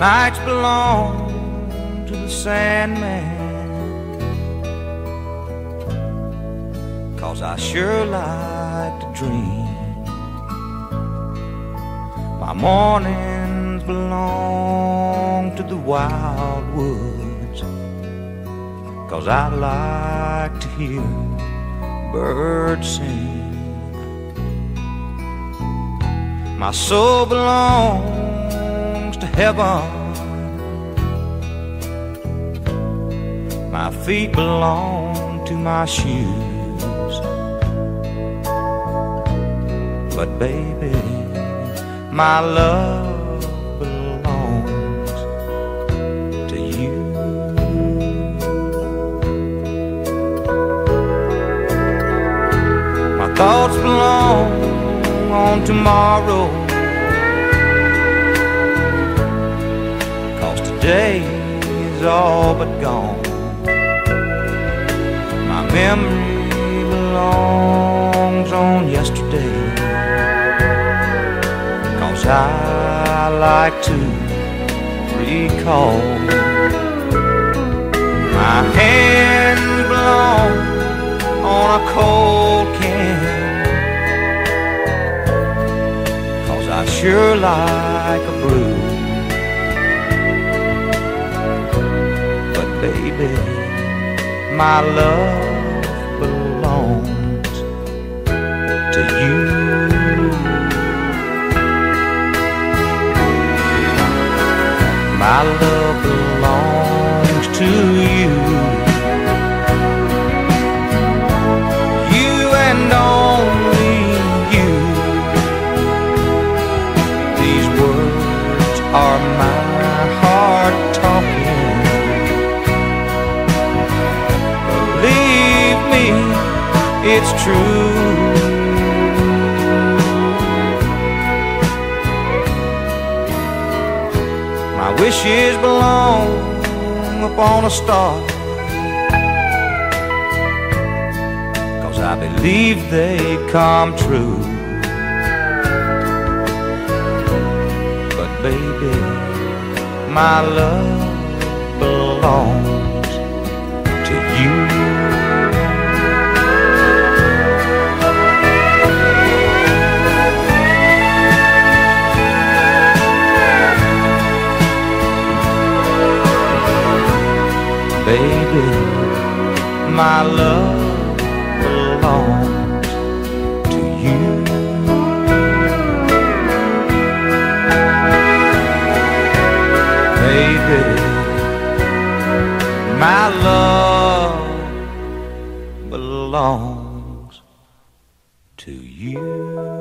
nights belong to the Sandman, 'cause I sure like to dream. My mornings belong to the wildwoods, 'cause I like to hear birds sing. My soul belongs to heaven, my feet belong to my shoes. But baby, my love belongs to you. My thoughts belong on tomorrow, 'cause today is all but gone. My memory belongs on yesterday, 'cause I like to recall. My hands belong on a cold can, I sure like a brew. But baby, my love belongs to you. My love belongs to you. You and only you. Are my heart talking? Believe me, it's true. My wishes belong upon a star, 'cause I believe they come true. Baby, my love belongs to you. Baby, my love belongs to you. Baby, my love belongs to you.